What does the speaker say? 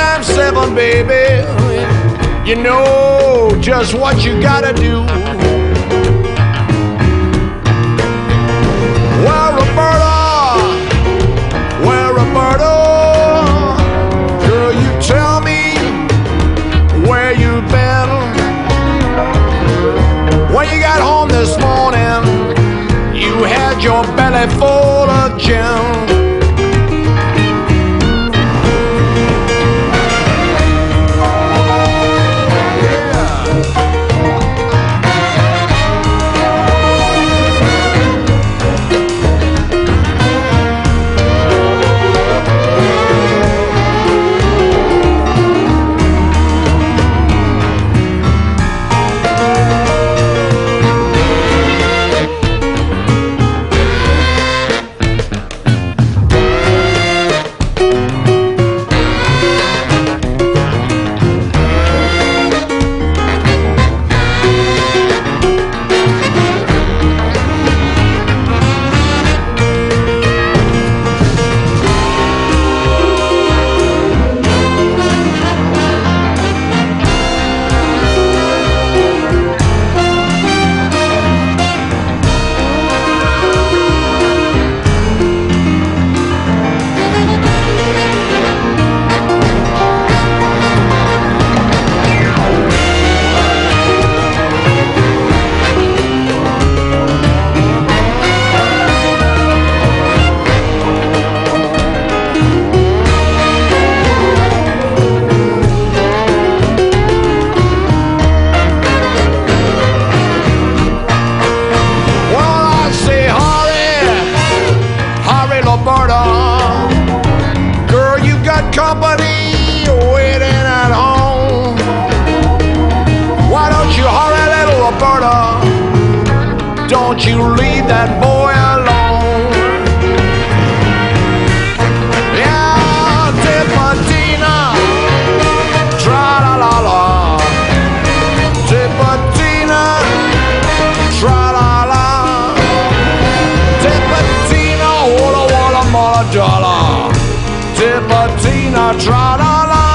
times seven, baby. You know just what you gotta do. Well, Roberta, girl, you tell me where you've been. When you got home this morning, you had your belly full of gin. Girl, you got company waiting at home. Why don't you hurry, little Roberta? Don't you leave that boy alone. Yeah, Tipatina, tra-la-la-la. Tipatina, tra-la-la. Tipatina, walla-walla, dollar. Tipatina, tra-la-la.